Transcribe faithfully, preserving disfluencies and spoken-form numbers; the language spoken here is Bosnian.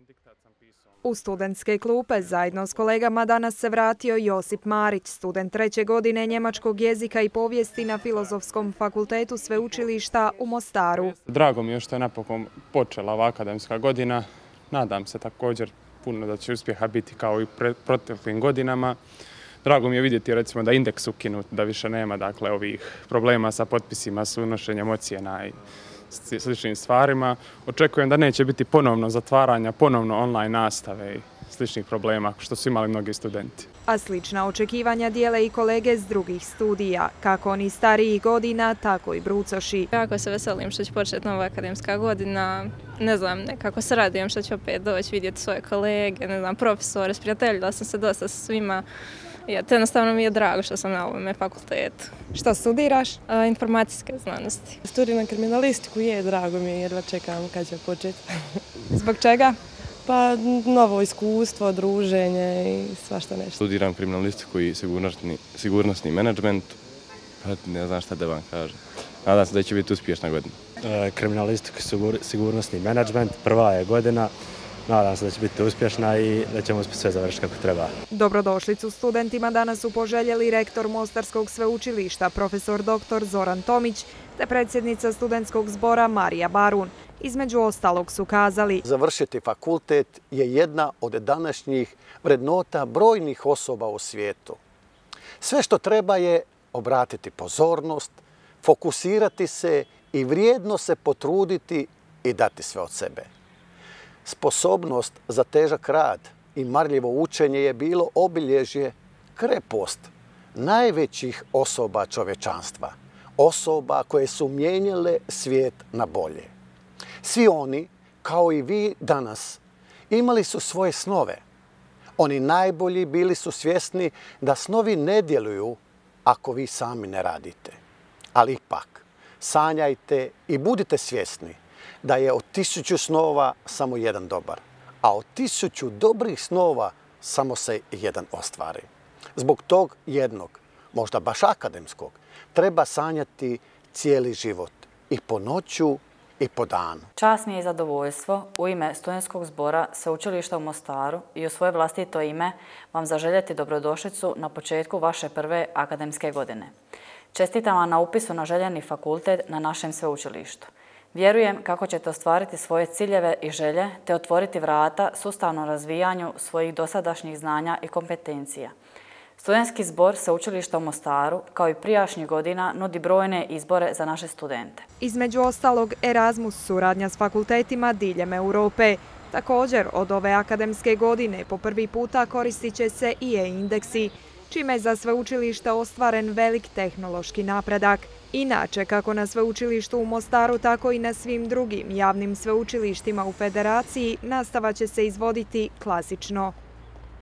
U studentske klupe zajedno s kolegama danas se vratio Josip Marić, student treće godine njemačkog jezika i povijesti na Filozofskom fakultetu sveučilišta u Mostaru. Drago mi je što je napokon počela ova akademska godina. Nadam se također puno da će uspjeha biti kao i u proteklim godinama. Drago mi je vidjeti recimo da je indeks ukinut, da više nema dakle ovih problema sa potpisima, s unošenjem ocjena i sličnim stvarima. Očekujem da neće biti ponovno zatvaranja, ponovno online nastave i sličnih problema što su imali mnogi studenti. A slična očekivanja dijele i kolege s drugih studija, kako oni starijih godina, tako i brucoši. Jako se veselim što će početi nova akademska godina. Ne znam, nekako se radujem što ću opet doći vidjeti svoje kolege, ne znam, profesore, sprijateljila sam se dosta sa svima. Ja, to jednostavno mi je drago što sam na ovome fakultetu. Što studiraš? A, informacijske znanosti. Studiram kriminalistiku, je, drago mi je, jedva čekam kad će početi. Zbog čega? Pa novo iskustvo, druženje i svašta nešto. Studiram kriminalistiku i sigurnosni, sigurnosni menadžment, pa ne znam šta da vam kažem. Nadam se da će biti uspješna godina. E, kriminalistiku i sigurnosni menadžment, prva je godina. Nadam se da će biti uspješna i da ćemo uspjeti sve završiti kako treba. Dobrodošlicu studentima danas su poželjeli rektor Mostarskog sveučilišta, profesor doktor Zoran Tomić, te predsjednica studentskog zbora Marija Barun. Između ostalog su kazali: završiti fakultet je jedna od današnjih vrednota brojnih osoba u svijetu. Sve što treba je obratiti pozornost, fokusirati se i vrijedno se potruditi i dati sve od sebe. Sposobnost za težak rad i marljivo učenje je bilo obilježje, krepost najvećih osoba čovječanstva, osoba koje su mijenjale svijet na bolje. Svi oni, kao i vi danas, imali su svoje snove. Oni najbolji bili su svjesni da snovi ne djeluju ako vi sami ne radite. Ali ipak, sanjajte i budite svjesni da je od tisuću snova samo jedan dobar, a od tisuću dobrih snova samo se jedan ostvari. Zbog tog jednog, možda baš akademskog, treba sanjati cijeli život, i po noću i po danu. Čast mi je i zadovoljstvo u ime studentskog zbora Sveučilišta u Mostaru i u svoje vlastito ime vam zaželjeti dobrodošlicu na početku vaše prve akademske godine. Čestitam vam na upisu na željeni fakultet na našem sveučilištu. Vjerujem kako ćete ostvariti svoje ciljeve i želje te otvoriti vrata sustavnom razvijanju svojih dosadašnjih znanja i kompetencija. Studentski zbor Sveučilišta u Mostaru, kao i prijašnjih godina, nudi brojne izbore za naše studente. Između ostalog, Erasmus suradnja s fakultetima diljem Europe. Također, od ove akademske godine po prvi puta koristit će se i e-indeksi, čime je za sveučilište ostvaren velik tehnološki napredak. Inače, kako na sveučilištu u Mostaru, tako i na svim drugim javnim sveučilištima u Federaciji, nastava će se izvoditi klasično.